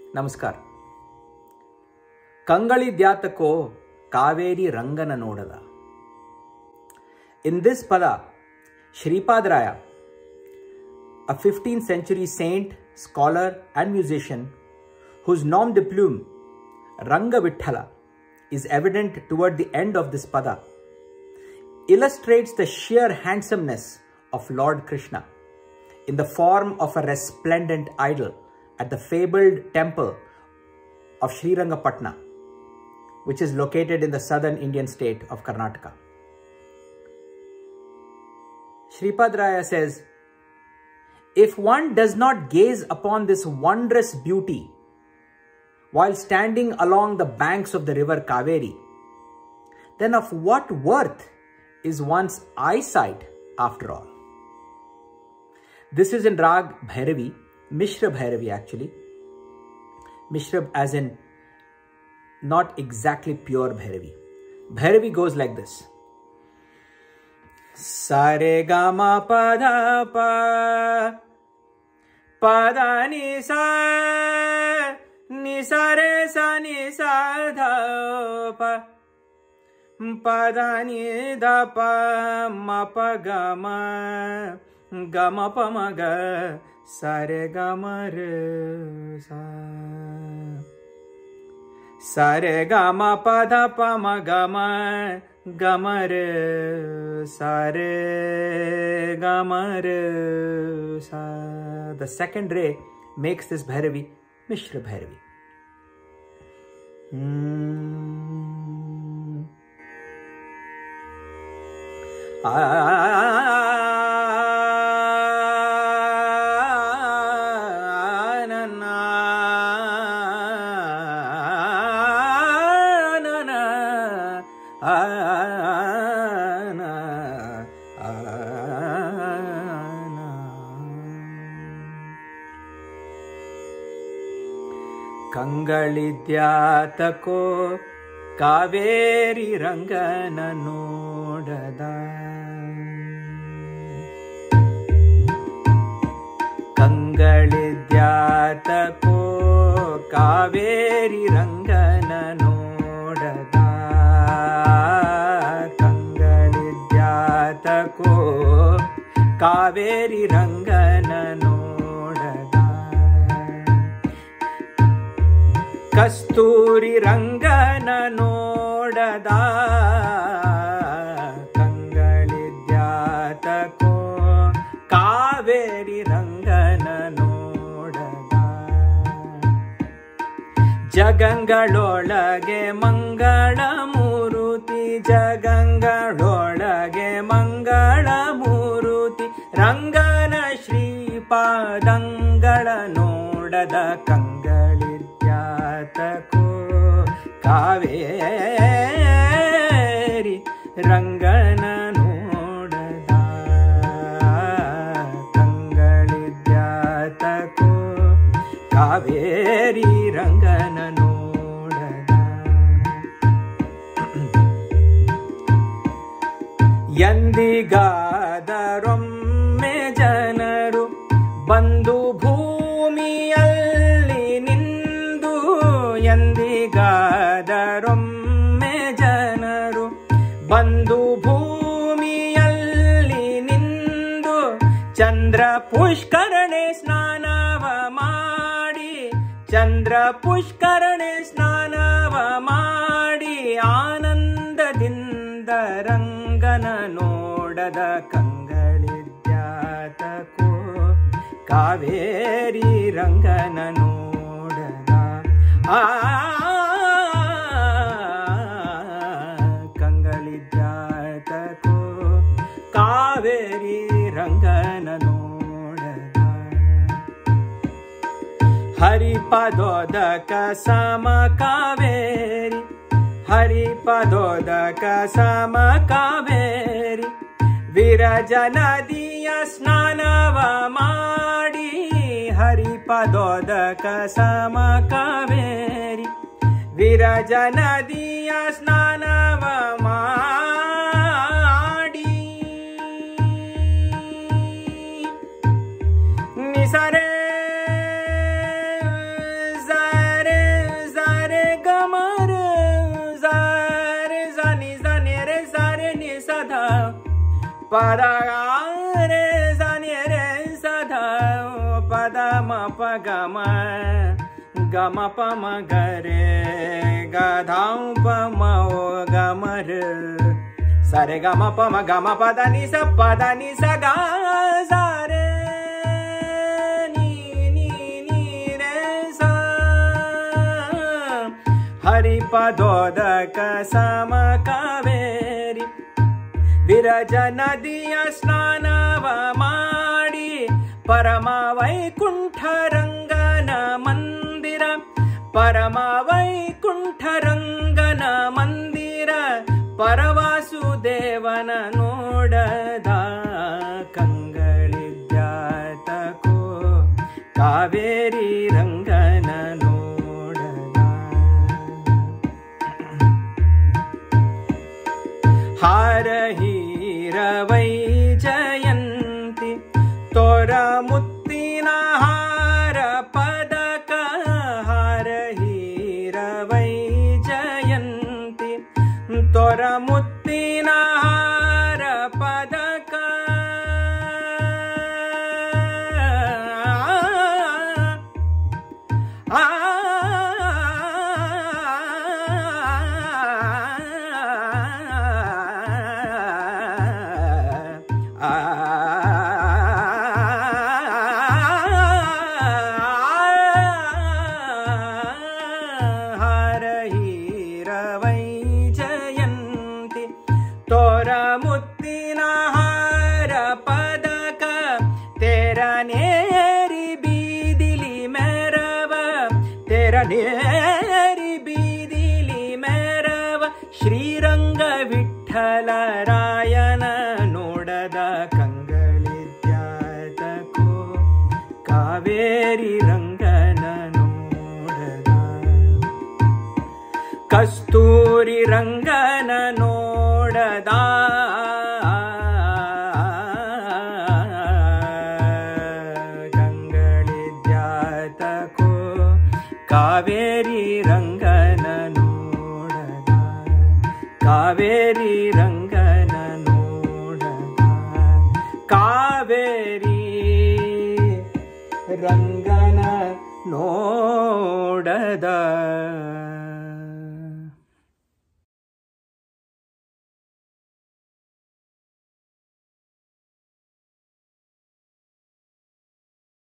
ನಮಸ್ಕಾರ. ಕಂಗಳಿದ್ಯಾತಕೋ ಕಾವೇರಿ ರಂಗನ ನೋಡದ. In this pada, Shripad Raya, a 15th century saint, scholar and musician whose nom de plume, Ranga Vithala, is evident toward the end of this pada, illustrates the sheer handsomeness of Lord Krishna in the form of a resplendent idol at the fabled temple of Srirangapatna, which is located in the southern Indian state of Karnataka. Shripad Raya says, if one does not gaze upon this wondrous beauty while standing along the banks of the river Kaveri, then of what worth is one's eyesight after all? This is in Rag Bhairavi, Mishra Bhairavi actually. Mishra as in not exactly pure Bhairavi. Bhairavi goes like this. Sare gama pada pa pada ni sa re sa dha pa pada ni da pa ma pa gama pa ma ga sare gama re sa sare gama pada pa ma gama gamare sare gamare sa. The second ray makes this Bhairavi Mishra Bhairavi. ಕಂಗಳಿದ್ಯಾತಕೋ Kaveri ರಂಗನ ನೋಡದ. ಕಂಗಳಿದ್ಯಾತಕೋ ಕಾವೇರಿ ರಂಗನ ನೋಡದ. ಕಂಗಳಿದ್ಯಾತಕೋ ಕಾವೇರಿ ರಂಗನ ನೋಡದ. ಕಸ್ತೂರಿ ರಂಗನ ನೋಡದ. ಕಂಗಳಿದ್ಯಾತಕೋ ಕಾವೇರಿ ರಂಗನ ನೋಡದ. ಜಗಂಗಳೊಳಗೆ ಮಂಗಳ ಮೂರುತಿ, ಜಗಂಗಳೊಳಗೆ ಮಂಗಳ ಮೂರುತಿ, ರಂಗನ ಶ್ರೀಪಾದಂಗಳ ನೋಡದ. ಕಂಗಳಿದ್ಯಾತಕೋ ಕಾವೇರಿ ರಂಗನ ನೋಡದ. ಕಂಗಳಿದ್ಯಾತಕೋ ಕಾವೇರಿ ರಂಗನ ನೋಡದ. ಎಂದಿಗಾದರೊಮ್ಮೆ ಜನರು ಬಂದು ಭೂಮಿಯಲ್ಲಿ ನಿಂದು. ಎಂದಿಗಾದರೊಮ್ಮೆ ಜನರು ಬಂದು ಭೂಮಿಯಲ್ಲಿ ನಿಂದು. ಚಂದ್ರ ಪುಷ್ಕರಣೆ ಸ್ನಾನವ ಮಾಡಿ, ಚಂದ್ರ ಪುಷ್ಕರಣೆ ಸ್ನಾನವ ಮಾಡಿ, ಆನಂದದಿಂದ ರಂಗನ ನೋಡದ. ಕಂಗಳಿದ್ಯಾತಕೋ ಕಾವೇರಿ ರಂಗನ ನೋಡದ. ಕಂಗಳಿದ್ಯಾತಕೋ ಕಾವೇರಿ ರಂಗನ ನೋಡದ. ಹರಿಪದೋದಕ ಸಮ ಕಾವೇರಿ, ಹರಿಪದೋದಕ ಸಮ ಕಾವೇರಿ, ವಿರಜ ನದಿಯ ಸ್ನಾನವ ಮಾಡಿ. ಹರಿಪದೋದಕ ಸಮ ಕಾವೇರಿ, ವಿರಜ ನದಿಯ ಸ್ನಾನವ ಮಾಡಿ. ನಿಸರೆ ಪದ ರೇ ಸನಿ ರೇ ಸದ ಪದ ಮ ಪ ಗ ಮ ಪ ಮ ಗ ರೇ ಗ ಧ ಪ ಮ ಓ ಗ ಮ ರ ಸ ರೇ ಗ ಮ ಪ ದ ನಿ ಸ ಗ ಸ ರೇ ನೀ ರೇ ಸ ಹರಿಪದೋದಕ ಸಮ ಕಾವೇರಿ ವಿರಜ ನದಿಯ ಸ್ನಾನವ ಮಾಡಿ ಪರಮ ವೈಕುಂಠ ರಂಗನ ಮಂದಿರ ಪರಮ ವೈಕುಂಠ ರಂಗನ ಮಂದಿರ ಪರವಾಸುದೇವನ ನೋಡದ ಕಂಗಳಿದ್ಯಾತಕೋ ಕಾವೇರಿ ರಂಗನ ನೋಡದ ಹಾರ ಹೀರವೈ ಜಯಂತಿ ತೋರ ಮುತ್ತಿನ ಹಾರ ಪದಕ ಹಾರ ಹೀರವೈ ಜಯಂತಿ ತೋರ ಮುತ್ತಿನ ಹಾರ ಪದಕ ನೇರಿ ಬೀದಿಲಿ ಮೆರವ ಶ್ರೀರಂಗ ವಿಠ್ಠಲರಾಯನ ನೋಡದ ಕಂಗಳಿದ್ಯಾತಕೋ ಕಾವೇರಿ ರಂಗನ ನೋಡದ ಕಸ್ತೂರಿ ರಂಗನ ನೋಡದ